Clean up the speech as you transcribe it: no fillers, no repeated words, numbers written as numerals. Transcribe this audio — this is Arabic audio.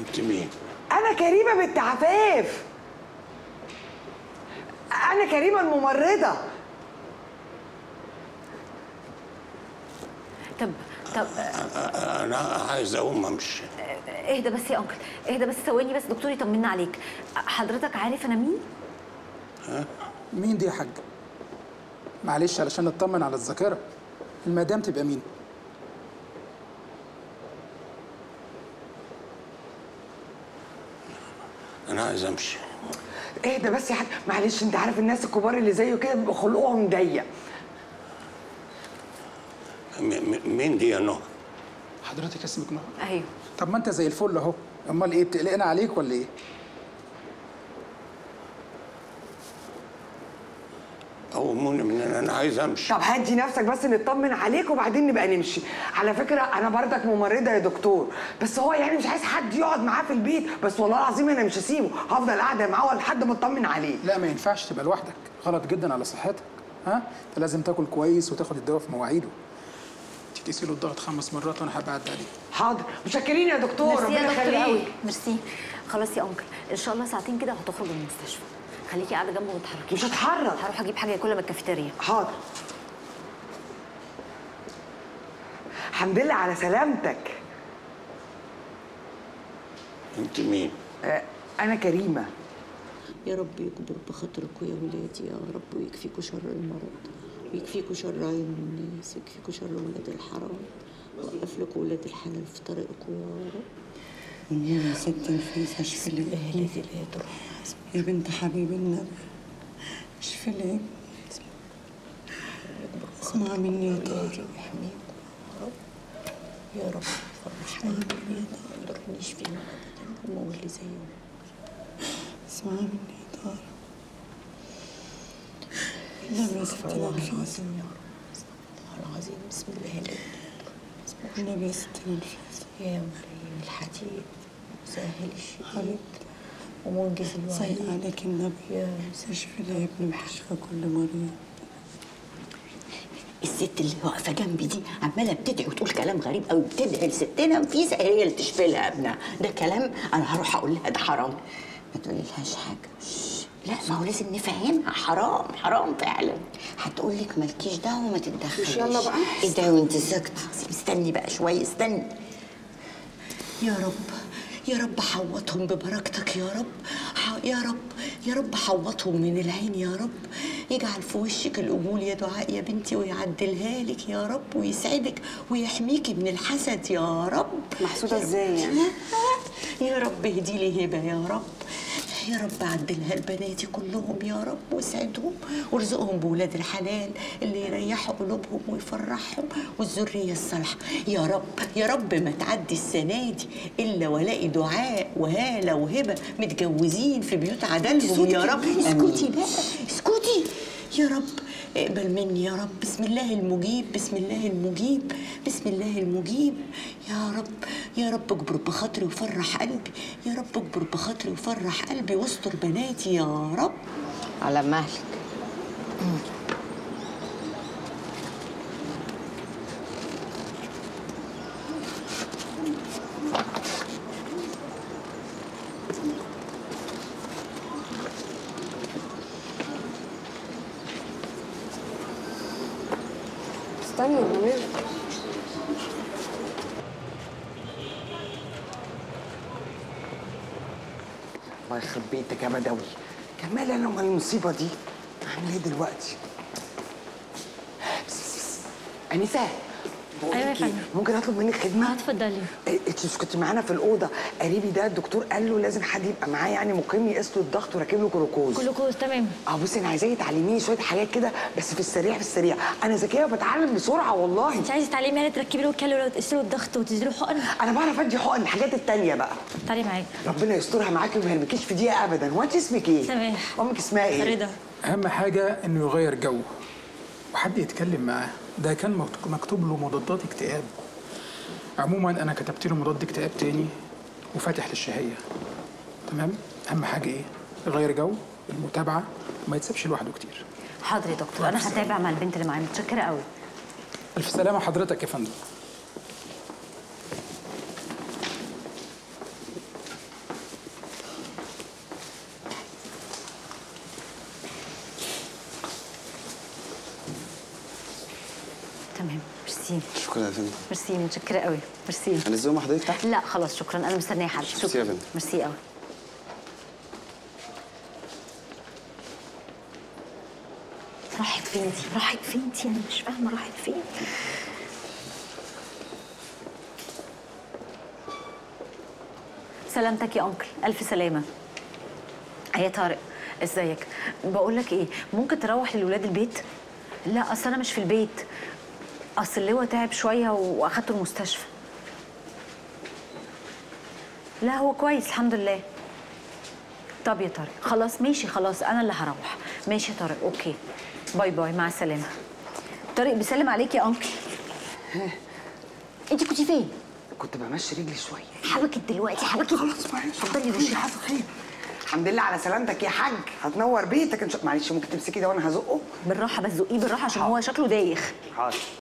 انت مين؟ انا كريمه بنت عفاف. انا كريمه الممرضه. طب انا عايز اقوم امشي. اهدى بس يا انكل، اهدى بس ثواني بس، دكتور يطمنا عليك. حضرتك عارف انا مين؟ ها؟ مين دي يا حاج؟ معلش علشان نطمن على الذاكره. المدام تبقى مين؟ انا عايز امشي. اهدى بس يا حاج، معلش انت عارف الناس الكبار اللي زيه كده بيبقى خلقهم ضيق. مين دي يا نهى؟ حضرتك اسمك نهى؟ ايوه. طب ما انت زي الفل اهو، امال ايه بتقلقنا عليك ولا ايه؟ قوموني من هنا، انا عايز امشي. طب هدي نفسك بس نطمن عليك وبعدين نبقى نمشي. على فكره انا بردك ممرضه يا دكتور، بس هو يعني مش عايز حد يقعد معاه في البيت، بس والله العظيم انا مش هسيبه، هفضل قاعده معاه لحد ما اطمن عليه. لا ما ينفعش تبقى لوحدك، غلط جدا على صحتك. ها؟ انت لازم تاكل كويس وتاخد الدواء في مواعيده. تقيسي له الضغط 5 مرات وانا هبقى اعدي عليه. حاضر، متشكرين يا دكتور، ميرسي يا دكتور قوي، يخليك. ميرسي. خلاص يا انكل، ان شاء الله ساعتين كده هتخرج من المستشفى. خليكي قاعده جنبه وما تتحركيش. مش هتحرك. هروح اجيب حاجه ياكلها من الكافيتيريا. حاضر. الحمد لله على سلامتك. انت مين؟ انا كريمه. يا رب يكبر بخاطركم يا ولادي يا رب، ويكفيكوا شر المرض، ويكفيكوا شر عين الناس، ويكفيكوا شر ولاد الحرام، وقف لكم ولاد الحلال في طريقكم يا رب. يا ست نفيس اشفي لي اهلي دي يا بنت حبيب النبي، اشفي لي. اسمع مني يا طارق، يحميكم يا رب يا رب. فرحني ما يقدرنيش فيهم ابدا، هم واللي زيهم. اسمع مني يا طارق. النبي يا ست نفيس يا رب، الله العظيم. بسم الله لا بسم الله. النبي يا ست نفيس. يا مريم الحديد سهل الشديد ومنجز الوعي. صلي عليك النبي يا اشفي لي يا ابني وتشفى كل مريض. الست اللي واقفه جنبي دي عماله بتدعي وتقول كلام غريب قوي، بتدعي لستنا نفيسه هي اللي تشفي لها ابنها. ده كلام انا هروح اقول لها ده حرام. ما تقوليلهاش حاجه. لا ما هو لازم نفهمها حرام، حرام فعلا. هتقول لك مالكيش دعوه وما تتدخليش. يلا بقى. ايه ده وانت ساكته؟ استني بقى شويه، استني. يا رب يا رب حوطهم ببركتك يا رب، يا رب يا رب حوطهم من العين يا رب. يجعل في وشك القبول يا دعاء يا بنتي، ويعدلها لك يا رب، ويسعدك ويحميكي من الحسد يا رب. محسوده ازاي يعني؟ يا رب اهدي لي هبه يا رب، يا رب عدلها لبناتي كلهم يا رب، واسعدهم وارزقهم بولاد الحلال اللي يريحوا قلوبهم ويفرحهم، والذريه الصالحه يا رب. يا رب ما تعدي السنه دي الا والاقي دعاء وهاله وهبه متجوزين في بيوت عدلهم يا رب. اسكتي بقى اسكتي يا رب. اقبل مني يا رب. بسم الله المجيب، بسم الله المجيب، بسم الله المجيب يا رب. يا رب اجبر بخاطري وفرح قلبي، يا رب اجبر بخاطري وفرح قلبي، واستر بناتي يا رب. على مهلك. استنى يا منير. الله يخرب بيتك يا بدوي. كمال انا وما المصيبه دي هعمل ايه دلوقتي؟ انسه ايوه يا فندم. ممكن اطلب منك خدمه؟ اتفضلي. انت مش كنت معانا في الاوضه؟ قريبي ده الدكتور قال له لازم حد يبقى معاه يعني مقيم يقيس له الضغط وراكب له جلوكوز. جلوكوز تمام. بصي انا عايزاكي تعلميني شويه حاجات كده بس في السريع في السريع، انا ذكيه وبتعلم بسرعه والله. انت عايزه تعلمي يعني تركبي له الكالوري وتقيسي له الضغط وتدي له حقن؟ انا بعرف ادي حقن، الحاجات التانيه بقى تعالي معايا. ربنا يسترها معاكي وما يرميكيش في دقيقه ابدا. هو انت اسمك ايه؟ سماح. امك اسمها ايه؟ رضا. اهم حاجه انه يغير جو وحد يتكلم معاه. ده كان مكتوب له مضادات اكتئاب. عموما انا كتبت له مضاد اكتئاب تاني وفاتح للشهيه. تمام؟ اهم حاجه ايه؟ يغير جو، المتابعه، وما يتسابش لوحده كتير. حاضر يا دكتور، انا هتابع مع البنت اللي معايا. متشكره قوي. الف سلامه حضرتك يا فندم. ميرسي. شكرا يا فندم. ميرسي، متشكره قوي. ميرسي. هنزلهم مع حضرتك تحت؟ لا خلاص شكرا، انا مستنيه حد. ميرسي يا فندم. ميرسي قوي. راحت فين دي؟ راحت فين دي؟ انا مش فاهمه راحت فين. سلامتك يا انكل، الف سلامه. يا طارق ازيك؟ بقول لك ايه، ممكن تروح للولاد البيت؟ لا اصل انا مش في البيت، اصل اللواء تعب شويه واخدته المستشفى. لا هو كويس الحمد لله. طب يا طارق خلاص ماشي، خلاص انا اللي هروح. ماشي يا طارق، اوكي باي باي، مع السلامه. طارق بيسلم عليك يا انكل. انت كنتي فين؟ كنت بمشي رجلي شويه. حبكت دلوقتي، حبكت. خلاص معلش، اتفضلي وشي. حصل خير. الحمد لله على سلامتك يا حاج، هتنور بيتك ان شاء الله. معلش ممكن تمسكي ده وانا هزقه؟ بالراحه بس زقيه بالراحه عشان هو شكله دايخ. حاضر.